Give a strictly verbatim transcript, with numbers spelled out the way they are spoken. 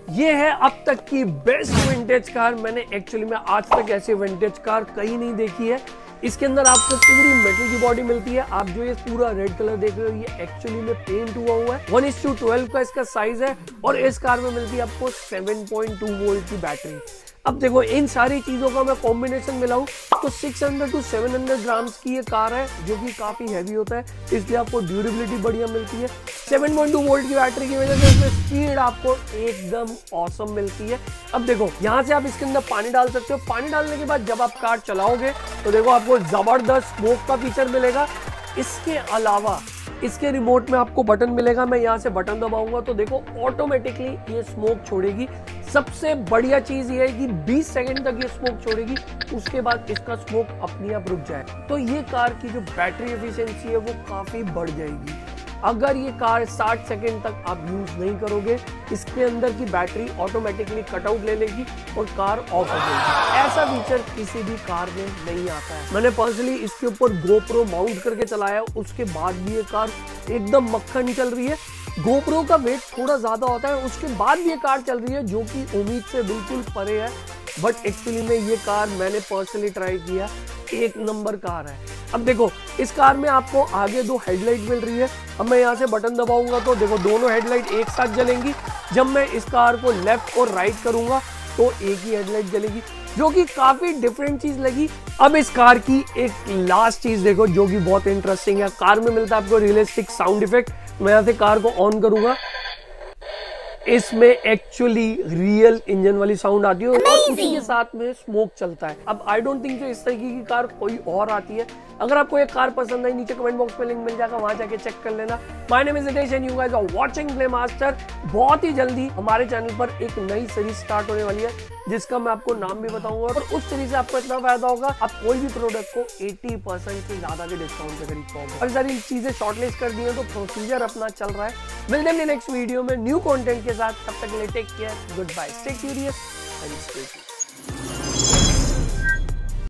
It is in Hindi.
ये है अब तक की बेस्ट विंटेज कार। मैंने एक्चुअली में आज तक ऐसी विंटेज कार कहीं नहीं देखी है। इसके अंदर आपको पूरी मेटल की बॉडी मिलती है। आप जो ये पूरा रेड कलर देख रहे हो ये एक्चुअली में पेंट हुआ हुआ है। वन इस टू ट्वेल्व का इसका साइज है और इस कार में मिलती है आपको सेवन पॉइंट टू वोल्ट की बैटरी। अब देखो इन सारी चीजों का मैं कॉम्बिनेशन मिलाऊं तो six hundred to seven hundred grams की ये कार है, जो कि काफी हैवी होता है, इसलिए आपको ड्यूरेबिलिटी बढ़िया मिलती है। सेवन पॉइंट टू वोल्ट की बैटरी की वजह से इसमें स्पीड आपको एकदम ऑसम मिलती है। अब देखो यहाँ से आप इसके अंदर पानी डाल सकते हो। पानी डालने के बाद जब आप कार चलाओगे तो देखो आपको जबरदस्त स्मोक का फीचर मिलेगा। इसके अलावा इसके रिमोट में आपको बटन मिलेगा। मैं यहाँ से बटन दबाऊंगा तो देखो ऑटोमेटिकली ये स्मोक छोड़ेगी। सबसे बढ़िया चीज ये है कि बीस सेकंड तक ये स्मोक छोड़ेगी, उसके बाद इसका स्मोक अपने आप रुक जाए। तो ये कार की जो बैटरी एफिशिएंसी है वो काफी बढ़ जाएगी। अगर ये कार साठ सेकंड तक आप यूज नहीं करोगे, इसके अंदर की बैटरी ऑटोमेटिकली कटआउट ले लेगी और कार ऑफ हो जाएगी। ऐसा फीचर किसी भी कार में नहीं आता है। मैंने पर्सनली इसके ऊपर गोप्रो माउंट करके चलाया, उसके बाद भी ये कार एकदम मक्खन चल रही है। गोप्रो का वेट थोड़ा ज्यादा होता है, उसके बाद भी ये कार चल रही है, जो कि उम्मीद से बिल्कुल परे है। बट एक्चुअली में ये कार मैंने पर्सनली ट्राई किया, एक नंबर कार है। अब देखो इस कार में आपको आगे दो हेडलाइट मिल रही है। अब मैं यहाँ से बटन दबाऊंगा तो देखो दोनों हेडलाइट एक साथ जलेंगी। जब मैं इस कार को लेफ्ट और राइट करूंगा तो एक ही हेडलाइट जलेगी, जो कि काफी डिफरेंट चीज लगी। अब इस कार की एक लास्ट चीज देखो जो कि बहुत इंटरेस्टिंग है। कार में मिलता है आपको रियलिस्टिक साउंड इफेक्ट। मैं यहाँ से कार को ऑन करूंगा, इसमें एक्चुअली रियल इंजन वाली साउंड आती है और उसी के साथ में स्मोक चलता है। अब आई डोंट थिंक इस तरीके की कार कोई और आती है। अगर आपको एक कार पसंद आई, नीचे कमेंट बॉक्स में लिंक मिल जाएगा, वहां जाके चेक कर लेना। My name is Hitesh and you guys are watching Play Master. बहुत ही जल्दी हमारे चैनल पर एक नई सीरीज स्टार्ट होने वाली है, जिसका मैं आपको नाम भी बताऊंगा। और उस सीरीज से आपको इतना फायदा होगा, आप कोई भी प्रोडक्ट को अस्सी परसेंट से ज्यादा के डिस्काउंट पे खरीद पाओगे। और सारी चीजें शॉर्टलिस्ट कर दी है तो प्रोसीजर अपना चल रहा है। मिलते हैं नेक्स्ट वीडियो में न्यू कंटेंट के साथ। तब तक के लिए take care, good bye, stay curious and stay